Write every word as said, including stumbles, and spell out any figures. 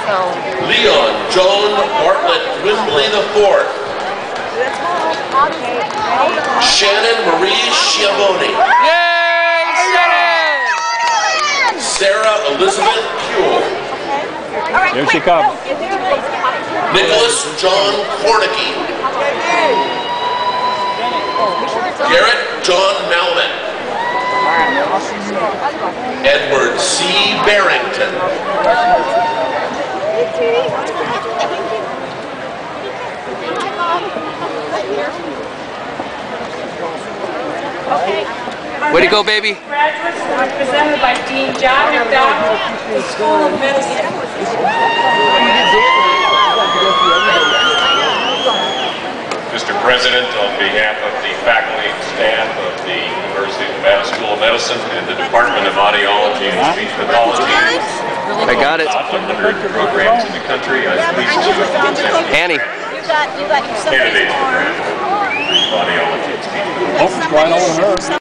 Leon Joan Bartlett Wimbley the fourth. Shannon Marie Schiavone. Yay, Shannon! Sarah Elizabeth Puel. Here she comes. Nicholas John Kornicki. Garrett John Malman. Edward C. Barrington. Way to go, baby. Graduates will be presented by Dean John McDonald, the School of Medicine. Mister President, on behalf of the faculty and staff of the University of Nevada School of Medicine and the Department of Audiology and Speech Pathology, I got it. top one hundred programs in the country, I'm pleased to present Annie. You got, you got yourself candidates for audiology and speech pathology. Oh, right on her.